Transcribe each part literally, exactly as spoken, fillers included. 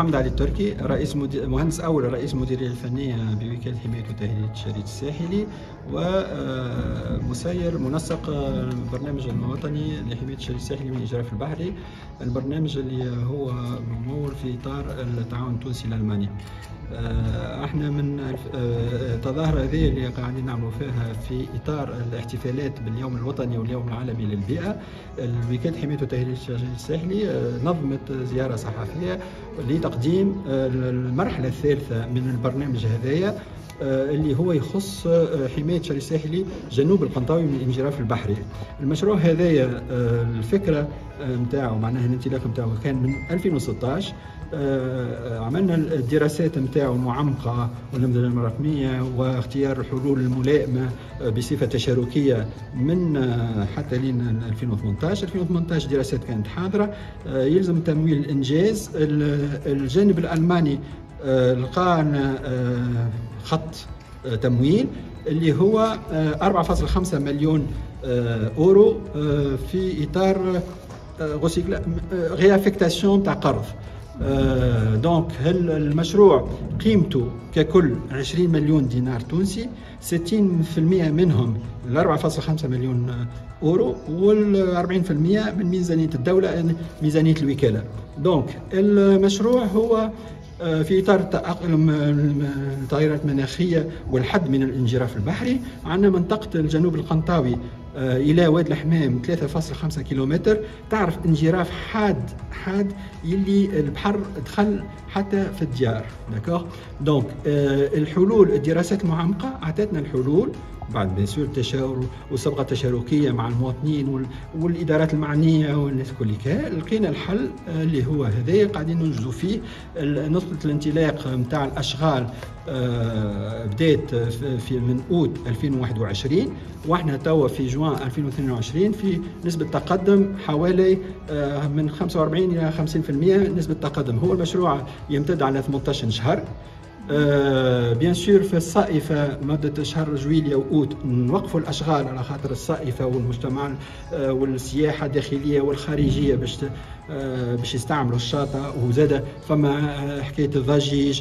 محمد علي التركي، رئيس مدير مهندس اول رئيس مديريه الفنيه بوكاله حمايه وتهديد الشريط الساحلي، ومسير منسق البرنامج الوطني لحمايه الشريط الساحلي من الاجراف البحري، البرنامج اللي هو ممول في اطار التعاون التونسي الالماني. احنا من التظاهره هذه اللي قاعدين نعملوا فيها في اطار الاحتفالات باليوم الوطني واليوم العالمي للبيئه، وكاله حمايه وتهديد الشريط الساحلي نظمت زياره صحفيه لتقديم المرحله الثالثه من البرنامج هذايا اللي هو يخص حمايه الشريط الساحلي جنوب القنطاوي من الانجراف البحري. المشروع هذايا الفكره نتاعو معناها الانطلاق نتاعو كان من ألفين وستطاش. عملنا الدراسات نتاعو معمقه والنماذج الرقميه واختيار الحلول الملائمه بصفه تشاركيه من حتى لين ألفين وثمانطاش. ألفين وثمانطاش دراسات كانت حاضره، يلزم تمويل الانجاز. الجانب الالماني لقى خط تمويل اللي هو أربعة فاصلة خمسة مليون اورو في اطار ريافكتاسيون تاع قرض. دونك المشروع قيمته ككل عشرين مليون دينار تونسي، ستين بالمئة منهم ال أربعة فاصلة خمسة مليون اورو، وال أربعين بالمئة من ميزانيه الدوله ميزانيه الوكاله. دونك المشروع هو في اطار تأقلم التغيرات المناخيه والحد من الانجراف البحري. عندنا منطقه الجنوب القنطاوي الى واد الحمام ثلاثة فاصلة خمسة كيلومتر، تعرف انجراف حاد حاد يلي البحر دخل حتى في الديار. داكوغ دونك الحلول الدراسات المعمقه اعطتنا الحلول بعد بيسور التشاور والصبغه التشاركيه مع المواطنين والادارات المعنيه والناس كلها. لقينا الحل اللي هو هذايا قاعدين ننجزوا فيه. نقطه الانطلاق نتاع الاشغال بدات في من اوت ألفين وواحد وعشرين، واحنا توا في جوان ألفين واثنين وعشرين في نسبه تقدم حوالي من خمسة وأربعين الى خمسين بالمئة نسبه تقدم. هو المشروع يمتد على ثمانطاش شهر. آه بيان سور في الصائفة مدة شهر جويلية وأوت نوقفوا الأشغال على خاطر الصائفة والمجتمع آه والسياحة الداخلية والخارجية باش آه باش يستعملوا الشاطئ، وزاد فما حكاية الضجيج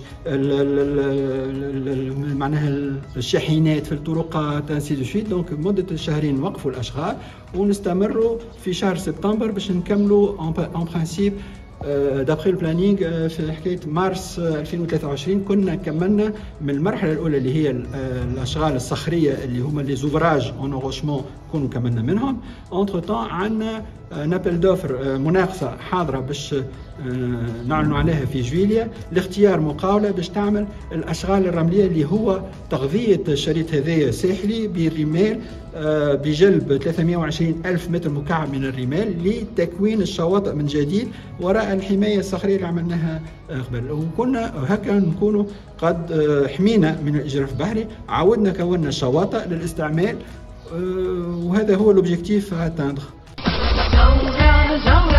معناها الشاحنات في الطرقات انسي دو سويت. دونك مدة شهرين نوقفوا الأشغال ونستمروا في شهر سبتمبر باش نكملوا اون برانسيب دابخي البلانينغ في حكايه مارس ألفين وثلاثة وعشرين. كنا كملنا من المرحله الاولى اللي هي الاشغال الصخريه اللي هما لي زوفراج اون اوروشمون، كنا كملنا منهم. اونتر طون عندنا نابل دوفر مناقصه حاضره باش نعلنوا عليها في جويليا لاختيار مقاوله باش تعمل الاشغال الرمليه اللي هو تغذيه الشريط هذايا ساحلي بالرمال بجلب ثلاثمئة وعشرين ألف متر مكعب من الرمال لتكوين الشواطئ من جديد وراء الحمايه الصخريه اللي عملناها قبل. وكنا هكا نكونوا قد حمينا من الاجراف البحري، عاودنا كونا شواطئ للاستعمال، وهذا هو لوبجيكتيف اتاندر.